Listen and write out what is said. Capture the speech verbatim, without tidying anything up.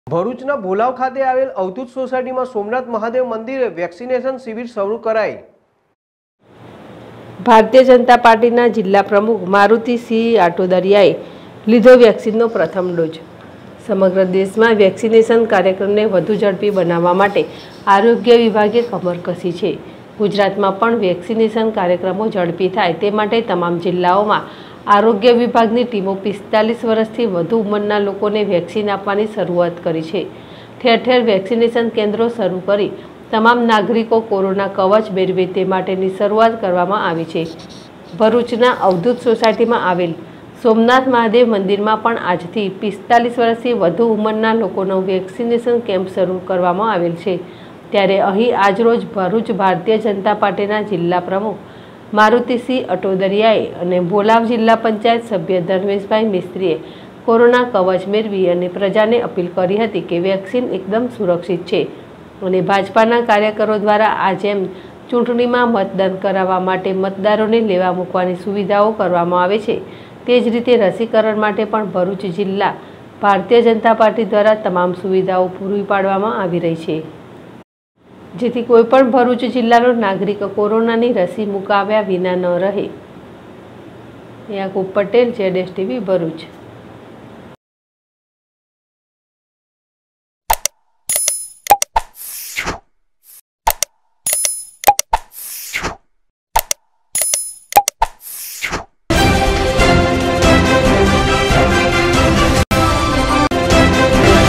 ભરૂચના ભોલાવ ખાતે આવેલ અવધૂત સોસાયટીમાં સોમનાથ મહાદેવ મંદિરે વેક્સિનેશન શિબિર શરૂ કરાઈ। ભારતીય જનતા પાર્ટીના જિલ્લા પ્રમુખ મારુતિસિંહ આટોદરિયાએ લીધો વેક્સિનનો પ્રથમ ડોઝ। સમગ્ર દેશમાં વેક્સિનેશન કાર્યક્રમને વધુ ઝડપી બનાવવા માટે આરોગ્ય વિભાગે કમર કસી છે। ગુજરાતમાં પણ વેક્સિનેશન કાર્યક્રમો ઝડપી થાય તે માટે તમામ જિલ્લાઓમાં આરોગ્ય વિભાગની ટીમો પિસ્તાલીસ વર્ષથી વધુ ઉંમરના લોકોને વેક્સિન આપવાની શરૂઆત કરી છે। ઠેર ઠેર વેક્સિનેશન કેન્દ્રો શરૂ કરી તમામ નાગરિકો કોરોના કવચ મેળવે તે માટેની શરૂઆત કરવામાં આવી છે। ભરૂચના અવધૂત સોસાયટીમાં આવેલ સોમનાથ મહાદેવ મંદિરમાં પણ આજથી પિસ્તાલીસ વર્ષથી વધુ ઉંમરના લોકોનો વેક્સિનેશન કેમ્પ શરૂ કરવામાં આવેલ છે। ત્યારે અહીં આજરોજ ભરૂચ ભારતીય જનતા પાર્ટીના જિલ્લા પ્રમુખ મારુતિસિંહ અટોદરિયાએ અને ભોલાવ જિલ્લા પંચાયત સભ્ય ધર્મેશભાઈ મિસ્ત્રીએ કોરોના કવચ મેળવી અને પ્રજાને અપીલ કરી હતી કે વેક્સિન એકદમ સુરક્ષિત છે અને ભાજપાના કાર્યકરો દ્વારા આ જેમ ચૂંટણીમાં મતદાન કરાવવા માટે મતદારોને લેવા મૂકવાની સુવિધાઓ કરવામાં આવે છે તે જ રીતે રસીકરણ માટે પણ ભરૂચ જિલ્લા ભારતીય જનતા પાર્ટી દ્વારા તમામ સુવિધાઓ પૂરી પાડવામાં આવી રહી છે, જેથી કોઈપણ ભરૂચ જિલ્લાનો નાગરિક કોરોનાની રસી મુકાવ્યા વિના ન રહે। Yakub Patel, Z S TV, Bharuch.